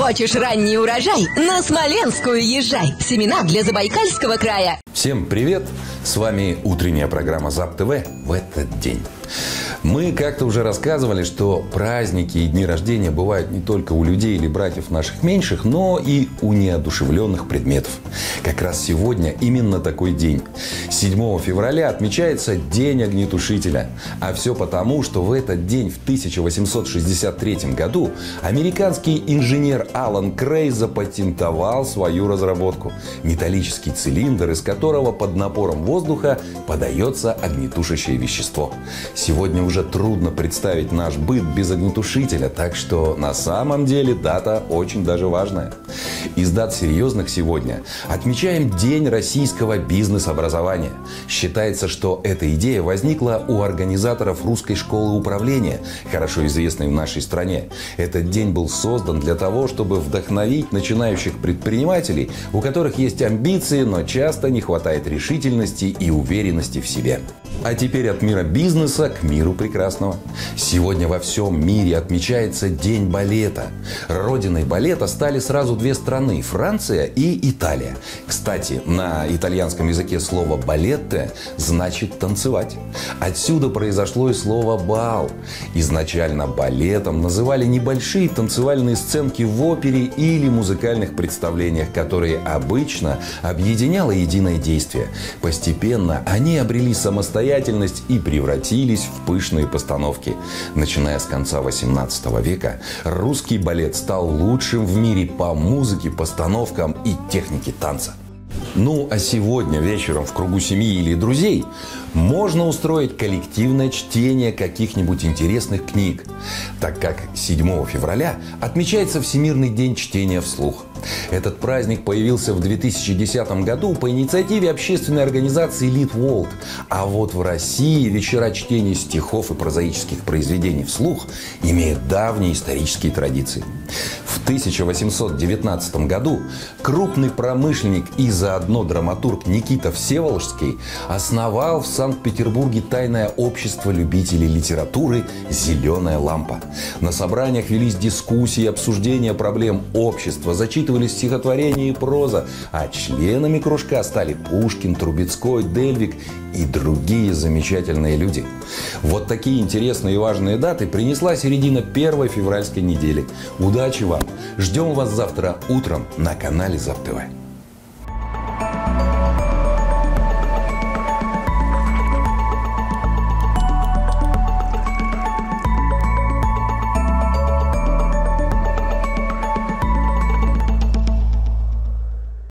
Хочешь ранний урожай? На Смоленскую езжай. Семена для Забайкальского края. Всем привет! С вами утренняя программа ЗАП ТВ в этот день. Мы как-то уже рассказывали, что праздники и дни рождения бывают не только у людей или братьев наших меньших, но и у неодушевленных предметов. Как раз сегодня именно такой день. 7 февраля отмечается День огнетушителя. А все потому, что в этот день в 1863 году американский инженер Алан Крей запатентовал свою разработку. Металлический цилиндр, из которого под напором воздуха подается огнетушащее вещество. Сегодня уже трудно представить наш быт без огнетушителя, так что на самом деле дата очень даже важная. Из дат серьезных сегодня отмечаем День российского бизнес-образования. Считается, что эта идея возникла у организаторов Русской школы управления, хорошо известной в нашей стране. Этот день был создан для того, чтобы вдохновить начинающих предпринимателей, у которых есть амбиции, но часто не хватает решительности и уверенности в себе. А теперь от мира бизнеса к миру прекрасного. Сегодня во всем мире отмечается День балета. Родиной балета стали сразу две страны – Франция и Италия. Кстати, на итальянском языке слово «балетте» значит «танцевать». Отсюда произошло и слово «бал». Изначально балетом называли небольшие танцевальные сценки в опере или музыкальных представлениях, которые обычно объединяло единое действие. Постепенно они обрели самостоятельность и превратились в пышные постановки. Начиная с конца 18 века, русский балет стал лучшим в мире по музыке, постановкам и технике танца. Ну, а сегодня вечером в кругу семьи или друзей можно устроить коллективное чтение каких-нибудь интересных книг, так как 7 февраля отмечается Всемирный день чтения вслух. Этот праздник появился в 2010 году по инициативе общественной организации Литволд. А вот в России вечера чтения стихов и прозаических произведений вслух имеют давние исторические традиции. В 1819 году крупный промышленник и заодно драматург Никита Всеволожский основал в Санкт-Петербурге тайное общество любителей литературы «Зеленая лампа». На собраниях велись дискуссии и обсуждения проблем общества, зачитывались стихотворения и проза, а членами кружка стали Пушкин, Трубецкой, Дельвиг и другие замечательные люди. Вот такие интересные и важные даты принесла середина первой февральской недели. Удачи вам! Ждем вас завтра утром на канале ЗАП ТВ.